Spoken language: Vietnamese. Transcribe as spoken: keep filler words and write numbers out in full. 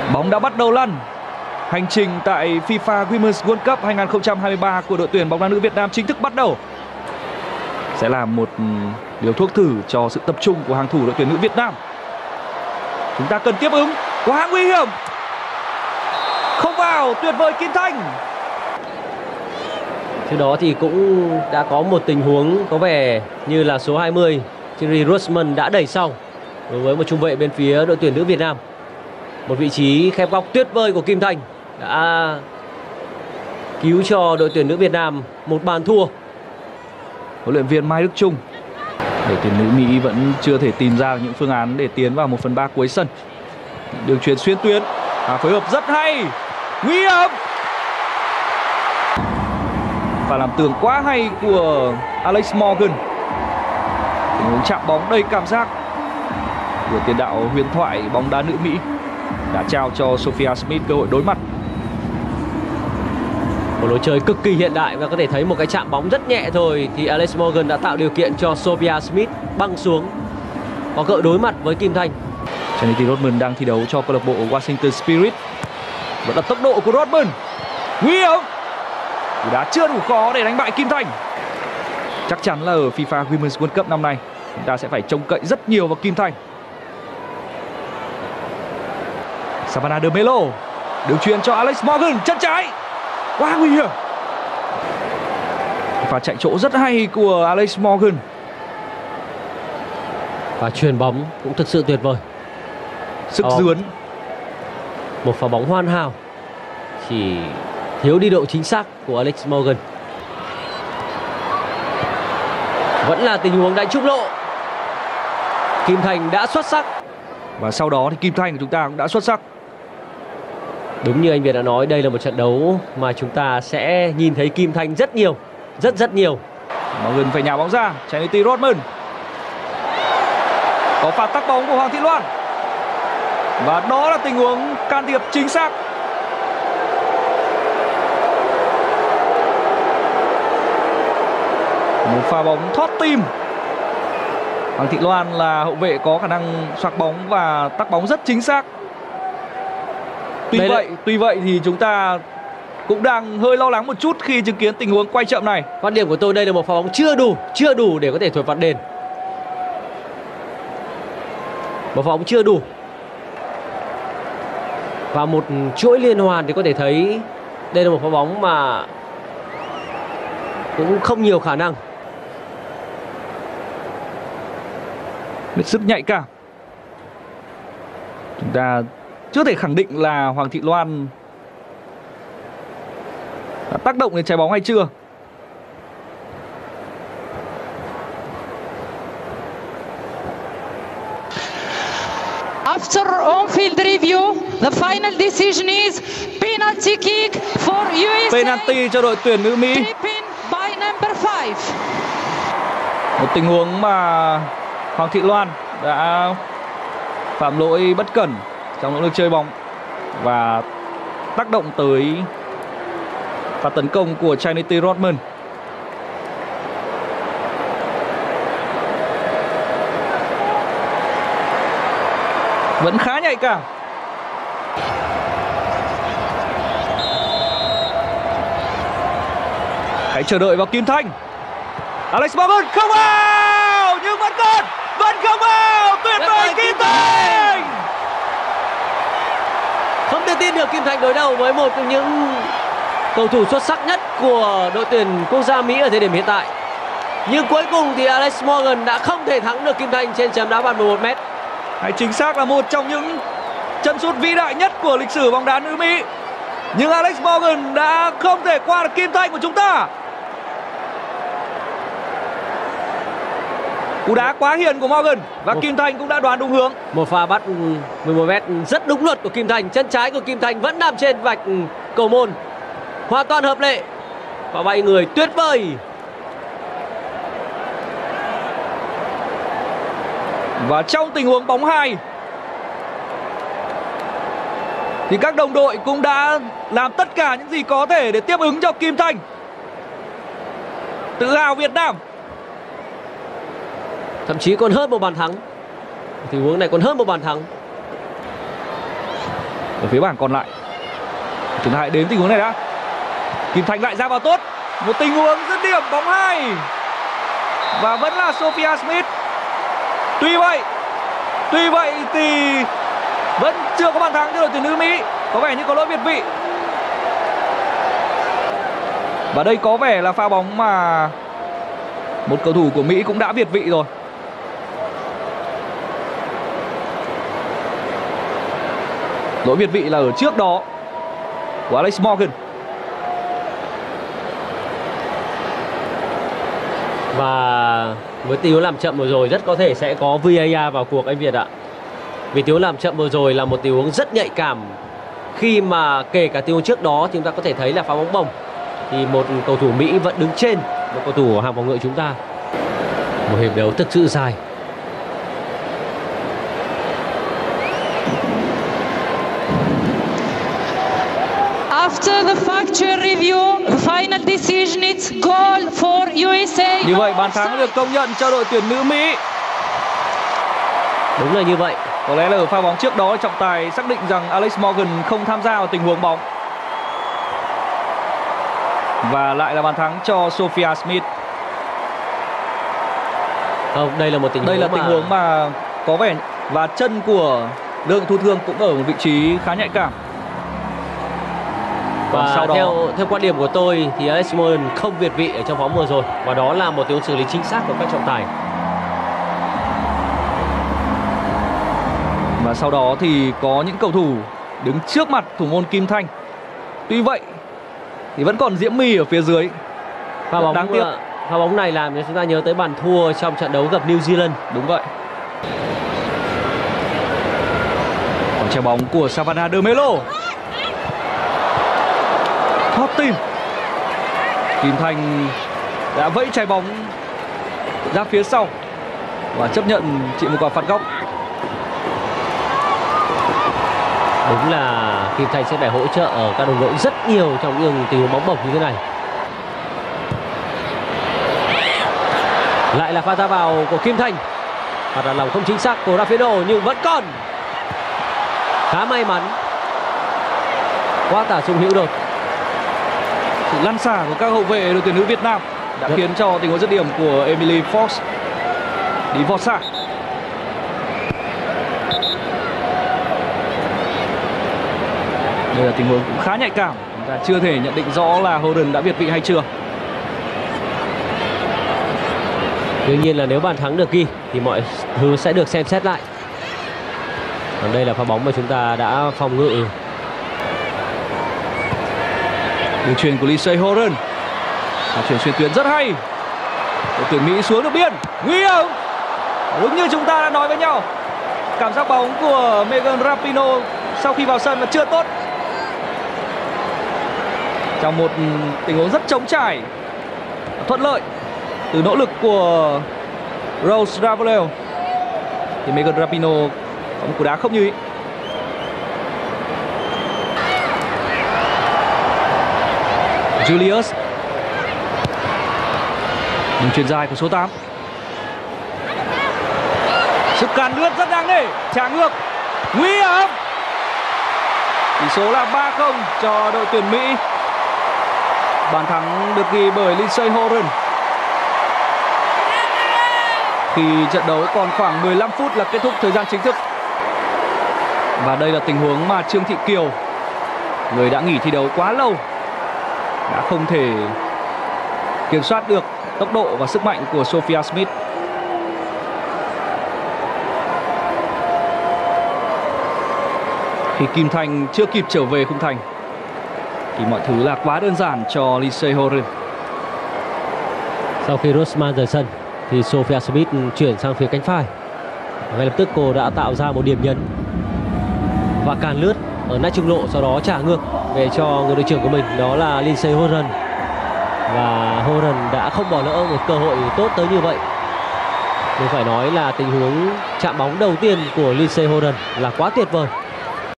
Bóng đã bắt đầu lăn. Hành trình tại FIFA Women's World Cup hai không hai ba của đội tuyển bóng đá nữ Việt Nam chính thức bắt đầu. Sẽ là một điều thuốc thử cho sự tập trung của hàng thủ đội tuyển nữ Việt Nam. Chúng ta cần tiếp ứng. Quá nguy hiểm. Không vào, tuyệt vời Kim Thanh. Trước đó thì cũng đã có một tình huống có vẻ như là số hai mươi Thierry Roseman đã đẩy sau đối với một trung vệ bên phía đội tuyển nữ Việt Nam. Một vị trí khép góc tuyệt vời của Kim Thanh đã cứu cho đội tuyển nữ Việt Nam một bàn thua. Huấn luyện viên Mai Đức Chung. Đội tuyển nữ Mỹ vẫn chưa thể tìm ra những phương án để tiến vào một phần ba cuối sân. Đường chuyền xuyên tuyến, à, phối hợp rất hay, nguy hiểm. Và làm tường quá hay của Alex Morgan. Tình huống chạm bóng đầy cảm giác của tiền đạo huyền thoại bóng đá nữ Mỹ đã trao cho Sophia Smith cơ hội đối mặt. Một lối chơi cực kỳ hiện đại và có thể thấy một cái chạm bóng rất nhẹ thôi thì Alex Morgan đã tạo điều kiện cho Sophia Smith băng xuống có cơ hội đối mặt với Kim Thanh. Trinity Rodman đang thi đấu cho câu lạc bộ Washington Spirit. Vẫn là tốc độ của Rodman. Nguy hiểm. Cú đá chưa đủ khó để đánh bại Kim Thanh. Chắc chắn là ở FIFA Women's World Cup năm nay chúng ta sẽ phải trông cậy rất nhiều vào Kim Thanh. Savannah De Melo. Đường chuyền cho Alex Morgan, chân trái. Quá nguy hiểm. Và chạy chỗ rất hay của Alex Morgan. Và chuyền bóng cũng thực sự tuyệt vời. Sức Đó. dướn. Một pha bóng hoàn hảo. Chỉ thiếu đi độ chính xác của Alex Morgan. Vẫn là tình huống đánh trúng lộ. Kim Thanh đã xuất sắc. Và sau đó thì Kim Thanh của chúng ta cũng đã xuất sắc. Đúng như anh Việt đã nói, đây là một trận đấu mà chúng ta sẽ nhìn thấy Kim Thanh rất nhiều. Rất rất nhiều. Morgan phải nhào bóng ra. Trinity Rodman. Có pha tắc bóng của Hoàng Thị Loan. Và đó là tình huống can thiệp chính xác. Một pha bóng thoát tim. Hoàng Thị Loan là hậu vệ có khả năng xoạc bóng và tắc bóng rất chính xác. Tuy Đây vậy, là... tuy vậy thì chúng ta cũng đang hơi lo lắng một chút khi chứng kiến tình huống quay chậm này. Quan điểm của tôi đây là một pha bóng chưa đủ, chưa đủ để có thể thổi phạt đền. Một pha bóng chưa đủ. Và một chuỗi liên hoàn thì có thể thấy đây là một pha bóng mà cũng không nhiều khả năng. Hết sức nhạy cảm. Chúng ta chưa thể khẳng định là Hoàng Thị Loan đã tác động đến trái bóng hay chưa. After on-field review, the final decision is penalty kick for u ét a. Penalty cho đội tuyển nữ Mỹ. By number five. Một tình huống mà Hoàng Thị Loan đã phạm lỗi bất cẩn trong nỗ lực chơi bóng và tác động tới pha tấn công của Trinity Rodman. Vẫn khá nhạy cảm. Hãy chờ đợi vào Kim Thanh. Alex Morgan không vào nhưng vẫn còn, vẫn không vào. Tuyệt vời Kim Thanh. Không thể tin được Kim Thanh đối đầu với một trong những cầu thủ xuất sắc nhất của đội tuyển quốc gia Mỹ ở thời điểm hiện tại. Nhưng cuối cùng thì Alex Morgan đã không thể thắng được Kim Thanh trên chấm đá bàn mười một mét. Hay chính xác là một trong những chân sút vĩ đại nhất của lịch sử bóng đá nữ Mỹ. Nhưng Alex Morgan đã không thể qua được Kim Thanh của chúng ta. Cú đá quá hiền của Morgan và một... Kim Thanh cũng đã đoán đúng hướng. Một pha bắt mười một mét rất đúng luật của Kim Thanh. Chân trái của Kim Thanh vẫn nằm trên vạch cầu môn, hoàn toàn hợp lệ và bay người tuyệt vời. Và trong tình huống bóng hai thì các đồng đội cũng đã làm tất cả những gì có thể để tiếp ứng cho Kim Thanh. Tự hào Việt Nam. Thậm chí còn hơn một bàn thắng. Tình huống này còn hơn một bàn thắng. ở phía bảng còn lại. Chúng ta hãy đến tình huống này đã. Kim Thành lại ra vào tốt. Một tình huống dứt điểm bóng hai. Và vẫn là Sophia Smith. Tuy vậy Tuy vậy thì vẫn chưa có bàn thắng cho đội tuyển nữ Mỹ. Có vẻ như có lỗi việt vị. Và đây có vẻ là pha bóng mà một cầu thủ của Mỹ cũng đã việt vị rồi. Lỗi việt vị là ở trước đó của Alex Morgan. Và với tình huống làm chậm vừa rồi rất có thể sẽ có vê a rờ vào cuộc anh Việt ạ. Vì tình huống làm chậm vừa rồi là một tình huống rất nhạy cảm. Khi mà kể cả tình huống trước đó chúng ta có thể thấy là pha bóng bổng thì một cầu thủ Mỹ vẫn đứng trên một cầu thủ hàng phòng ngự chúng ta. Một hiệp đấu thực sự dài. After the factual review, the final decision is goal for u ét a. Như vậy bàn thắng được công nhận cho đội tuyển nữ Mỹ. Đúng là như vậy. Có lẽ là ở pha bóng trước đó trọng tài xác định rằng Alex Morgan không tham gia vào tình huống bóng. Và lại là bàn thắng cho Sophia Smith. Không, đây là một tình huống Đây là mà... tình huống mà có vẻ và chân của Lương Thu Thương cũng ở một vị trí khá nhạy cảm. Và sau đó... theo theo quan điểm của tôi thì Alex Morgan không việt vị ở trong bóng vừa rồi. Và đó là một tình huống xử lý chính xác của các trọng tài. Và sau đó thì có những cầu thủ đứng trước mặt thủ môn Kim Thanh. Tuy vậy thì vẫn còn Diễm My ở phía dưới. Pha bóng đáng tiếc. Pha bóng này làm cho chúng ta nhớ tới bàn thua trong trận đấu gặp New Zealand. Đúng vậy. Còn trái bóng của Savannah De Melo. Thoát tim. Kim Thanh đã vẫy trái bóng ra phía sau và chấp nhận chịu một quả phạt góc. Đúng là Kim Thanh sẽ phải hỗ trợ ở các đồng đội rất nhiều trong những tình huống bóng bổng như thế này. Lại là pha ra vào của Kim Thanh. Phạt đá lòng không chính xác của Rafael nhưng vẫn còn. Khá may mắn. Quá tả sung hữu đột. Sự lăn xả của các hậu vệ đội tuyển nữ Việt Nam đã Rất. khiến cho tình huống dứt điểm của Emily Fox đi vọt xa. Đây là tình huống cũng khá nhạy cảm. Chúng ta chưa thể nhận định rõ là Horan đã việt vị hay chưa. Đương nhiên là nếu bàn thắng được ghi thì mọi thứ sẽ được xem xét lại. Còn đây là pha bóng mà chúng ta đã phòng ngự. Đường chuyền của Lindsay Horan. Và chuyển xuyên tuyến rất hay. Đội tuyển Mỹ xuống được biên. Nguy hiểm. Đúng như chúng ta đã nói với nhau. Cảm giác bóng của Megan Rapinoe sau khi vào sân là chưa tốt. Trong một tình huống rất trống trải, thuận lợi từ nỗ lực của Rose Ravello thì Megan Rapinoe có một cú đá không như ý. Julius. Đường chuyền dài của số tám. Sức càn lướt rất đáng nể. Trả ngược. Nguy hiểm. Tỷ số là ba không cho đội tuyển Mỹ. Bàn thắng được ghi bởi Lindsay Horan khi trận đấu còn khoảng mười lăm phút là kết thúc thời gian chính thức. Và đây là tình huống mà Trương Thị Kiều, người đã nghỉ thi đấu quá lâu, đã không thể kiểm soát được tốc độ và sức mạnh của Sophia Smith. Khi Kim Thanh chưa kịp trở về khung thành thì mọi thứ là quá đơn giản cho Lindsay Horan. Sau khi Rossman rời sân thì Sophia Smith chuyển sang phía cánh phải. Ngay lập tức cô đã tạo ra một điểm nhấn và càn lướt ở nách trung lộ, sau đó trả ngược về cho người đội trưởng của mình, đó là Lindsay Horan. Và Horan đã không bỏ lỡ một cơ hội tốt tới như vậy. Mình phải nói là tình huống chạm bóng đầu tiên của Lindsay Horan là quá tuyệt vời.